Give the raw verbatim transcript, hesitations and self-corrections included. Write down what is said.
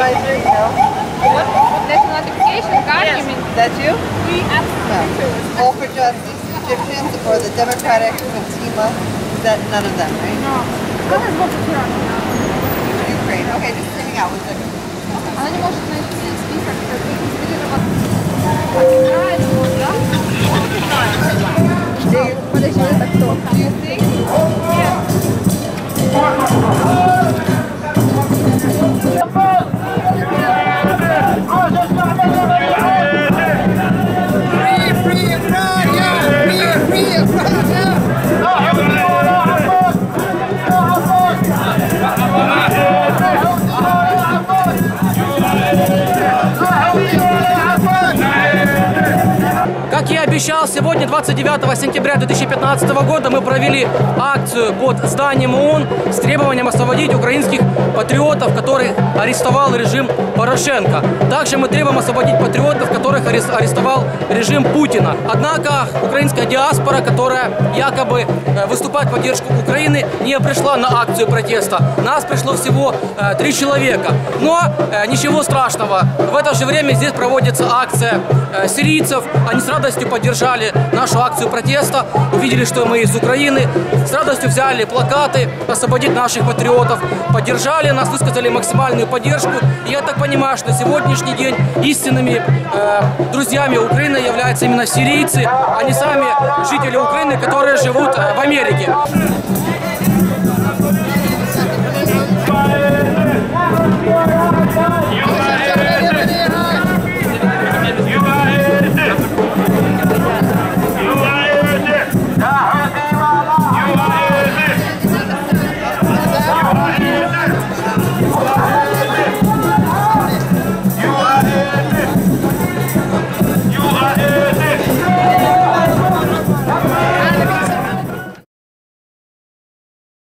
advisory? No. What? There's notification card, you mean? That's you? We ask No. All for Justice, Egyptians, or the Democratic Fatima? Is that none of them, right? No. Кто нас будет here? Ukraine. Okay, just hang out one second. Она не может найти список, зарегистрироваться. Подожди, это кто? Do you think? Как я обещал, сегодня, двадцать девятого сентября две тысячи пятнадцатого года, мы провели акцию под зданием ООН с требованием освободить украинских патриотов, которых арестовал режим Порошенко. Также мы требуем освободить патриотов, которых арестовал режим Путина. Однако украинская диаспора, которая якобы выступает в поддержку Украины, не пришла на акцию протеста. Нас пришло всего три человека. Но ничего страшного. В это же время здесь проводится акция сирийцев. Они с радостью поддержали нашу акцию протеста, увидели, что мы из Украины, с радостью взяли плакаты «Освободить наших патриотов», поддержали нас, высказали максимальную поддержку. И я так понимаю, что на сегодняшний день истинными э, друзьями Украины являются именно сирийцы, а не сами жители Украины, которые живут э, в Америке.